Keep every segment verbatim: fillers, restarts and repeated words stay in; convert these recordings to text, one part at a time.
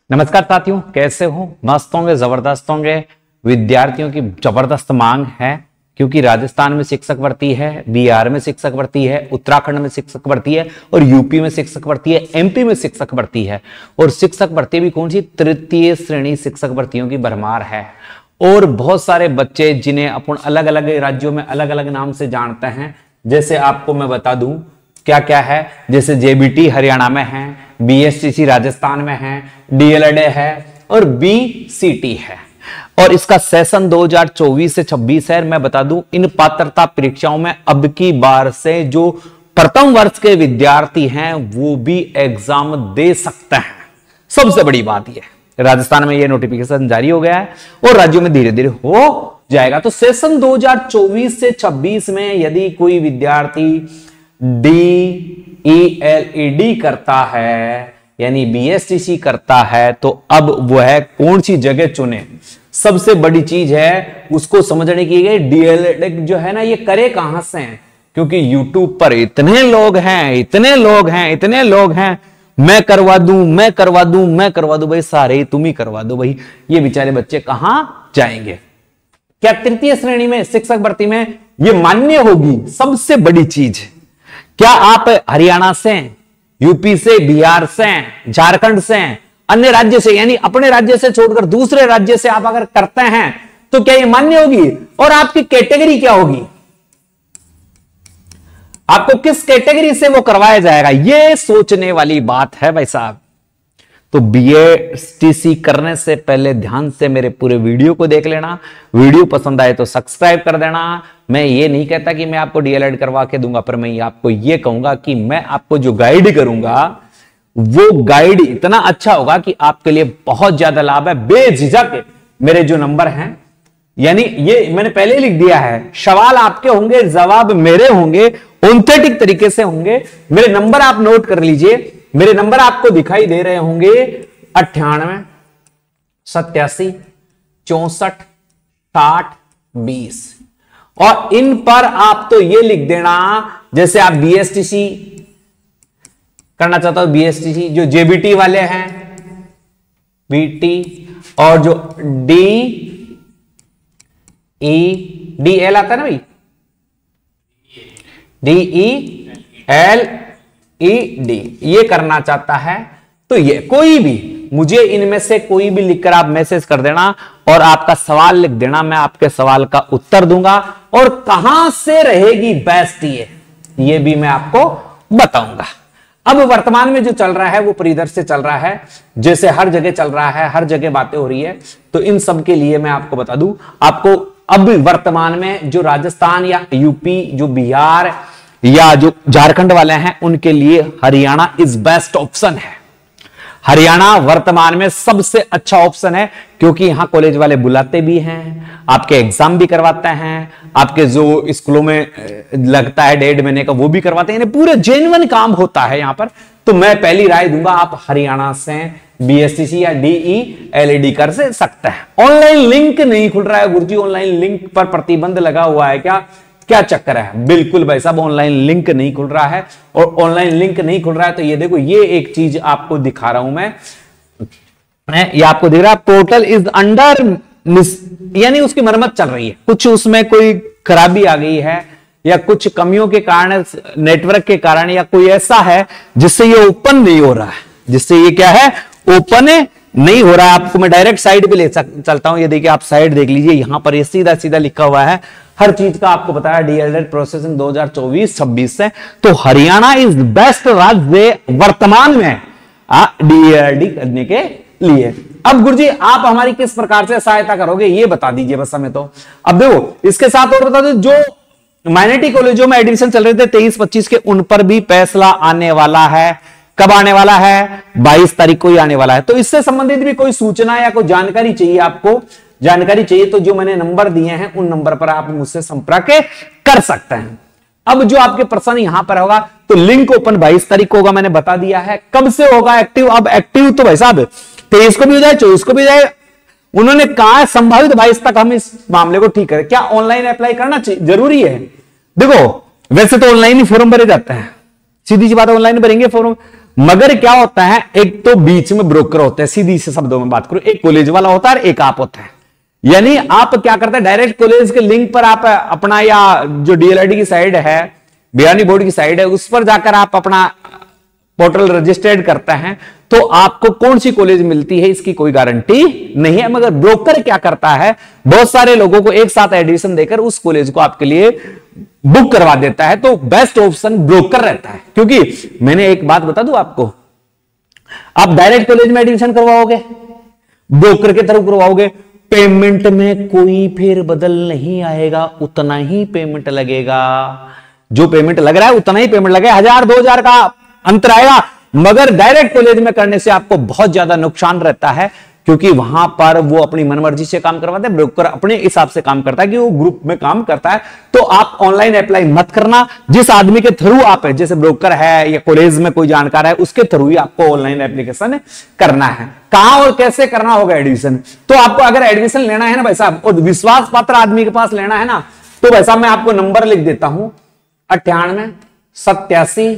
नमस्कार साथियों, कैसे हो? मस्त होंगे, जबरदस्त होंगे। विद्यार्थियों की जबरदस्त मांग है क्योंकि राजस्थान में शिक्षक भर्ती है, बिहार में शिक्षक भर्ती है, उत्तराखंड में शिक्षक भर्ती है और यूपी में शिक्षक भर्ती है, एमपी में शिक्षक भर्ती है। और शिक्षक भर्ती भी कौन सी? तृतीय श्रेणी शिक्षक भर्तियों की भरमार है। और बहुत सारे बच्चे जिन्हें अपन अलग अलग राज्यों में अलग अलग नाम से जानते हैं, जैसे आपको मैं बता दूं क्या क्या है। जैसे जेबीटी हरियाणा में है, बीएसटीसी राजस्थान में है, डीएलएड है और बीसीटी है। और इसका सेशन दो हज़ार चौबीस से छब्बीस है। मैं बता दूं, इन पात्रता परीक्षाओं में अब की बार से जो प्रथम वर्ष के विद्यार्थी हैं वो भी एग्जाम दे सकते हैं। सबसे बड़ी बात यह, राजस्थान में यह नोटिफिकेशन जारी हो गया है और राज्यों में धीरे धीरे हो जाएगा। तो सेशन दो हज़ार चौबीस से छब्बीस में यदि कोई विद्यार्थी D E L E D करता है यानी बीएसटीसी करता है तो अब वह कौन सी जगह चुने। सबसे बड़ी चीज है उसको समझने की गई डीएलएड जो है ना, ये करे कहां से हैं, क्योंकि यूट्यूब पर इतने लोग हैं इतने लोग हैं इतने लोग हैं मैं करवा दूं मैं करवा दूं मैं करवा दूं। भाई सारे तुम ही करवा दो भाई, ये बेचारे बच्चे कहां जाएंगे? क्या तृतीय श्रेणी में शिक्षक भर्ती में ये मान्य होगी? सबसे बड़ी चीज, क्या आप हरियाणा से, यूपी से, बिहार से, झारखंड से, अन्य राज्य से यानी अपने राज्य से छोड़कर दूसरे राज्य से आप अगर करते हैं तो क्या ये मान्य होगी? और आपकी कैटेगरी क्या होगी? आपको किस कैटेगरी से वो करवाया जाएगा? ये सोचने वाली बात है भाई साहब। तो बीएसटीसी करने से पहले ध्यान से मेरे पूरे वीडियो को देख लेना। वीडियो पसंद आए तो सब्सक्राइब कर देना। मैं ये नहीं कहता कि मैं आपको डीएलएड करवा के दूंगा, पर मैं आपको ये कहूंगा कि मैं आपको जो गाइड करूंगा वो गाइड इतना अच्छा होगा कि आपके लिए बहुत ज्यादा लाभ है। बेझिझक मेरे जो नंबर हैं, यानी ये मैंने पहले ही लिख दिया है, सवाल आपके होंगे, जवाब मेरे होंगे, ऑथेंटिक तरीके से होंगे। मेरे नंबर आप नोट कर लीजिए। मेरे नंबर आपको दिखाई दे रहे होंगे अट्ठानवे सत्यासी चौसठ साठ बीस। और इन पर आप तो ये लिख देना, जैसे आप बीएसटीसी करना चाहते हो, बीएसटीसी जो जेबीटी वाले हैं बीटी, और जो डी ई डी एल आता है ना भाई, D E L E D, ये करना चाहता है तो ये कोई भी मुझे इनमें से कोई भी लिखकर आप मैसेज कर देना और आपका सवाल लिख देना। मैं आपके सवाल का उत्तर दूंगा और कहां से रहेगी बेस्ट ये ये भी मैं आपको बताऊंगा। अब वर्तमान में जो चल रहा है वो परिदृश्य से चल रहा है, जैसे हर जगह चल रहा है, हर जगह बातें हो रही है। तो इन सब के लिए मैं आपको बता दूं, आपको अब वर्तमान में जो राजस्थान या यूपी, जो बिहार या जो झारखंड वाले हैं, उनके लिए हरियाणा इज बेस्ट ऑप्शन है। हरियाणा वर्तमान में सबसे अच्छा ऑप्शन है क्योंकि यहां कॉलेज वाले बुलाते भी हैं, आपके एग्जाम भी करवाते हैं, आपके जो स्कूलों में लगता है डेढ़ महीने का वो भी करवाते हैं, पूरे जेन्युइन काम होता है यहां पर। तो मैं पहली राय दूंगा आप हरियाणा से बीएसटीसी या डीई एलईडी कर से सकते हैं। ऑनलाइन लिंक नहीं खुल रहा है गुरुजी, ऑनलाइन लिंक पर प्रतिबंध लगा हुआ है क्या? क्या चक्कर है? बिल्कुल भाई साहब, ऑनलाइन लिंक नहीं खुल रहा है। और ऑनलाइन लिंक नहीं खुल रहा है तो ये देखो, ये एक चीज आपको दिखा रहा हूं मैं, ये आपको दिख रहा है पोर्टल इज अंडर, यानी उसकी मरम्मत चल रही है, कुछ उसमें कोई खराबी आ गई है या कुछ कमियों के कारण, नेटवर्क के कारण, या कोई ऐसा है जिससे ये ओपन नहीं हो रहा है, जिससे ये क्या है, ओपन नहीं हो रहा है। आपको मैं डायरेक्ट साइड पे ले चलता हूं, ये देखिए आप साइड देख लीजिए, यहां पर ये सीधा सीधा लिखा हुआ है, हर चीज का आपको बताया डीएलएड प्रोसेसिंग दो हज़ार चौबीस छब्बीस से। तो हरियाणा इज बेस्ट राज्य वर्तमान में डीएलएड करने के लिए। अब गुरुजी आप हमारी किस प्रकार से सहायता करोगे ये बता दीजिए बस हमें। तो अब देखो, इसके साथ और बता दो, जो माइनॉरिटी कॉलेजों में एडमिशन चल रहे थे तेईस पच्चीस के, उन पर भी फैसला आने वाला है। कब आने वाला है? बाईस तारीख को ही आने वाला है। तो इससे संबंधित भी कोई सूचना या कोई जानकारी चाहिए, आपको जानकारी चाहिए तो जो मैंने नंबर दिए हैं उन नंबर पर आप मुझसे संपर्क कर सकते हैं। अब जो आपके प्रश्न यहां पर होगा, तो लिंक ओपन बाईस तारीख को होगा, मैंने बता दिया है। कब से होगा एक्टिव? अब एक्टिव तो भाई साहब तेईस को भी हो जाए, चौबीस को भी हो जाए, उन्होंने कहा है संभावित बाईस तक हम इस मामले को ठीक करें। क्या ऑनलाइन अप्लाई करना जरूरी है? देखो वैसे तो ऑनलाइन ही फॉर्म भरे जाते हैं, सीधी सी बात है, ऑनलाइन भरेंगे फॉर्म। मगर क्या होता है, एक तो बीच में ब्रोकर होते हैं, सीधी से शब्दों में बात करूं, एक कॉलेज वाला होता है और एक आप होता है। यानी आप क्या करते हैं, डायरेक्ट कॉलेज के लिंक पर आप अपना, या जो डीएलआईडी की साइड है, बिहानी बोर्ड की साइड है, उस पर जाकर आप अपना पोर्टल रजिस्टर्ड करते हैं, तो आपको कौन सी कॉलेज मिलती है इसकी कोई गारंटी नहीं है। मगर ब्रोकर क्या करता है, बहुत सारे लोगों को एक साथ एडमिशन देकर उस कॉलेज को आपके लिए बुक करवा देता है। तो बेस्ट ऑप्शन ब्रोकर रहता है। क्योंकि मैंने एक बात बता दूं आपको, आप डायरेक्ट कॉलेज में एडमिशन करवाओगे, ब्रोकर के थ्रू करवाओगे, पेमेंट में कोई फेर बदल नहीं आएगा, उतना ही पेमेंट लगेगा। जो पेमेंट लग रहा है उतना ही पेमेंट लगेगा, हजार दो हजार का अंतर आएगा। मगर डायरेक्ट कॉलेज में करने से आपको बहुत ज्यादा नुकसान रहता है, क्योंकि वहां पर वो अपनी मनमर्जी से काम करवाते हैं, ब्रोकर अपने हिसाब से काम करता है कि वो ग्रुप में काम करता है। तो आप ऑनलाइन अप्लाई मत करना। जिस आदमी के थ्रू आप है, जैसे ब्रोकर है या कॉलेज में कोई जानकार है, उसके थ्रू ही आपको ऑनलाइन एप्लीकेशन करना है। कहां और कैसे करना होगा एडमिशन, तो आपको अगर एडमिशन लेना है ना भाई साहब, और विश्वास पात्र आदमी के पास लेना है ना, तो भाई साहब मैं आपको नंबर लिख देता हूं, अट्ठानवे सत्यासी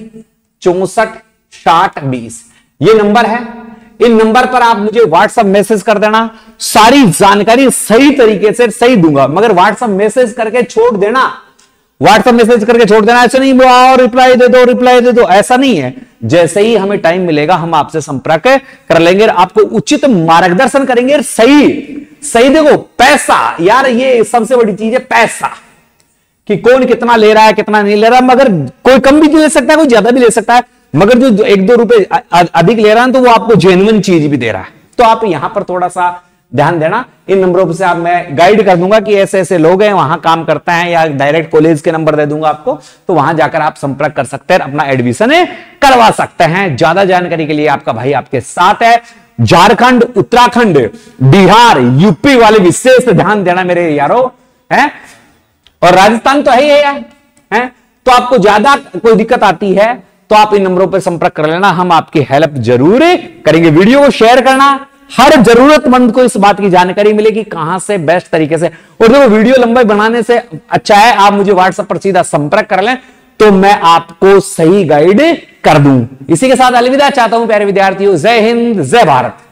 चौसठ साठ बीस, ये नंबर है। इन नंबर पर आप मुझे व्हाट्सएप मैसेज कर देना, सारी जानकारी सही तरीके से सही दूंगा। मगर व्हाट्सएप मैसेज करके छोड़ देना, व्हाट्सएप मैसेज करके छोड़ देना, ऐसे नहीं आओ रिप्लाई दे दो रिप्लाई दे दो, ऐसा नहीं है। जैसे ही हमें टाइम मिलेगा हम आपसे संपर्क कर लेंगे, आपको उचित मार्गदर्शन करेंगे। सही सही देखो, पैसा यार ये सबसे बड़ी चीज है, पैसा, कि कौन कितना ले रहा है कितना नहीं ले रहा। मगर कोई कम भी ले सकता है, कोई ज्यादा भी ले सकता है, मगर जो एक दो रुपए अधिक ले रहा है तो वो आपको जेन्युइन चीज भी दे रहा है। तो आप यहां पर थोड़ा सा ध्यान देना। इन नंबरों से आप मैं गाइड कर दूंगा कि ऐसे ऐसे लोग हैं वहां काम करते हैं, या डायरेक्ट कॉलेज के नंबर दे दूंगा आपको, तो वहां जाकर आप संपर्क कर सकते हैं, अपना एडमिशन करवा सकते हैं। ज्यादा जानकारी के लिए आपका भाई आपके साथ है। झारखंड, उत्तराखंड, बिहार, यूपी वाले विशेष ध्यान देना मेरे यारों, है, और राजस्थान तो है ही है यार, है। तो आपको ज्यादा कोई दिक्कत आती है तो आप इन नंबरों पर संपर्क कर लेना, हम आपकी हेल्प जरूर करेंगे। वीडियो को शेयर करना, हर जरूरतमंद को इस बात की जानकारी मिलेगी कहां से बेस्ट तरीके से। और देखो वीडियो लंबाई बनाने से अच्छा है आप मुझे व्हाट्सएप पर सीधा संपर्क कर लें, तो मैं आपको सही गाइड कर दूं। इसी के साथ अलविदा चाहता हूं प्यारे विद्यार्थियों। जय हिंद, जय भारत।